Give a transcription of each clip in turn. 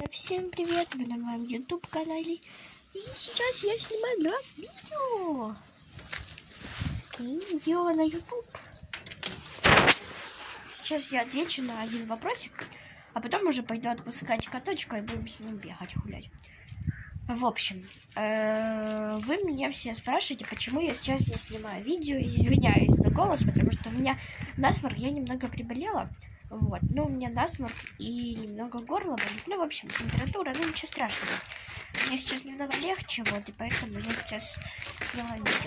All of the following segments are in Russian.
Ребята, всем привет! Вы на моем YouTube канале. И сейчас я снимаю для вас видео на YouTube. Сейчас я отвечу на один вопросик, а потом уже пойду отпускать коточка и будем с ним бегать, гулять. В общем, вы меня все спрашиваете, почему я сейчас не снимаю видео. Извиняюсь за голос, потому что у меня насморк, я немного приболела. Вот, ну, у меня насморк и немного горло болит. Ну, в общем, температура, ну, ничего страшного. Мне сейчас немного легче, вот, и поэтому я сейчас сняла видео.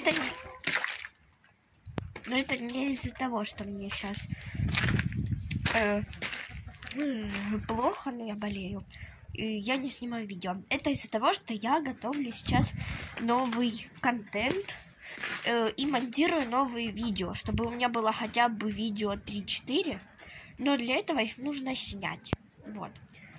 Но это не из-за того, что мне сейчас плохо, но я болею. И я не снимаю видео. Это из-за того, что я готовлю сейчас новый контент и монтирую новые видео, чтобы у меня было хотя бы видео 3-4. Но для этого их нужно снять. Вот.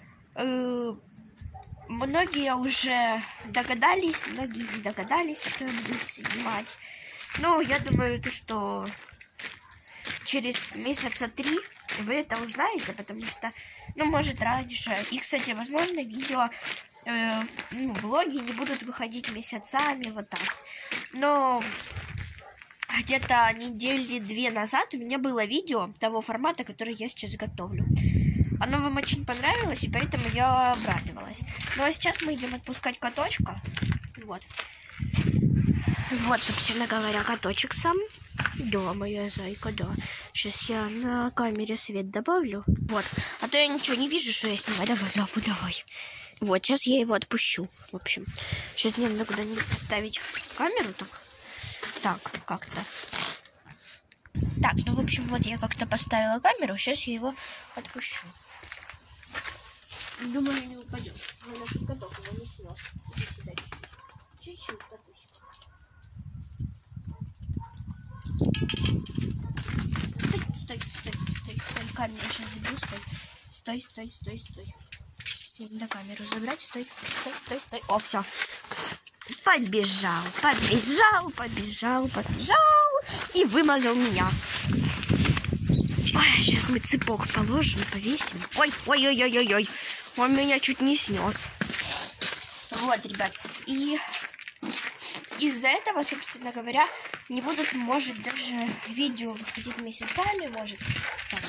Многие уже догадались, многие не догадались, что я буду снимать. Но я думаю, что через месяца 3 вы это узнаете, потому что, ну, может, раньше. И, кстати, возможно, видео, влоги не будут выходить месяцами, вот так. Но где-то недели 2 назад у меня было видео того формата, который я сейчас готовлю. Оно вам очень понравилось, и поэтому я обрадовалась. Ну, а сейчас мы идем отпускать коточка. Вот. Вот, собственно говоря, коточек сам. Да, моя зайка, да. Сейчас я на камере свет добавлю. Вот. А то я ничего не вижу, что я снимаю. Давай, лапу, давай. Вот, сейчас я его отпущу. В общем, сейчас мне надо куда-нибудь поставить камеру так. Так, как-то. Так, ну, в общем, вот я как-то поставила камеру. Сейчас я его отпущу. Думаю, не упадет. Главное, чтобы каток его не снес. Иди сюда чуть-чуть. Катусь. Стой. Камеру сейчас заберу. Стой. Надо камеру забрать. Стой. О, все. Побежал. И вымазал меня. Ой, сейчас мы цепок положим, повесим. Ой. Он меня чуть не снес. Вот, ребят. И из-за этого, собственно говоря, не будут, может, даже видео выходить месяцами, может, там,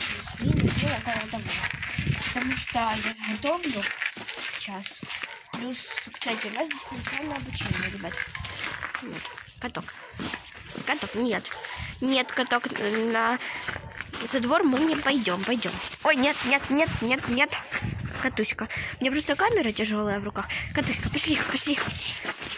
потому что я готовлю сейчас. Плюс, кстати, у нас дистанционное обучение, ребят. Вот. Каток. Нет, каток. За двор мы не пойдем. Ой, нет. Катуська. У меня просто камера тяжелая в руках. Катуська, пошли.